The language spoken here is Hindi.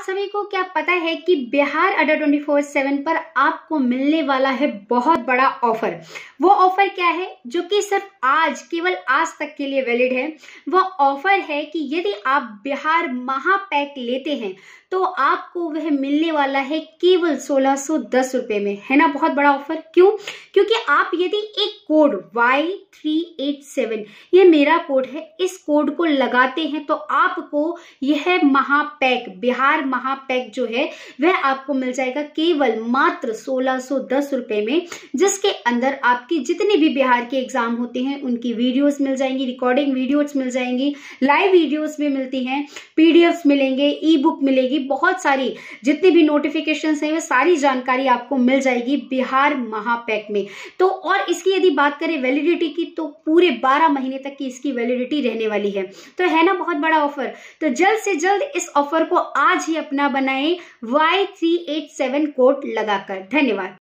आप सभी को क्या पता है कि बिहार अड्डा 24/7 पर आपको मिलने वाला है बहुत बड़ा ऑफर। वो ऑफर क्या है जो कि सिर्फ आज, केवल आज तक के लिए वैलिड है। वो ऑफर है कि यदि आप बिहार महापैक लेते हैं तो आपको वह मिलने वाला है केवल 1610 रुपए में। है ना बहुत बड़ा ऑफर। क्यों? क्योंकि आप यदि एक कोड Y387, ये मेरा कोड है, इस कोड को लगाते हैं तो आपको यह महापैक, बिहार महापैक जो है वह आपको मिल जाएगा केवल मात्र 1610 रुपए में, जिसके अंदर आपकी जितने भी बिहार के एग्जाम होते हैं उनकी वीडियोस मिल जाएंगी, रिकॉर्डिंग वीडियोस मिल जाएंगी, लाइव वीडियोस भी मिलती हैं, पीडीएफ मिलेंगे, ई बुक मिलेगी, बहुत सारी जितनी भी नोटिफिकेशंस हैं वो सारी जानकारी आपको मिल जाएगी बिहार महापैक में। तो और इसकी यदि बात करें वैलिडिटी की तो पूरे 12 महीने तक की इसकी वैलिडिटी रहने वाली है। तो है ना बहुत बड़ा ऑफर। तो जल्द से जल्द इस ऑफर को आज ही अपना बनाएं Y387 कोड लगाकर। धन्यवाद।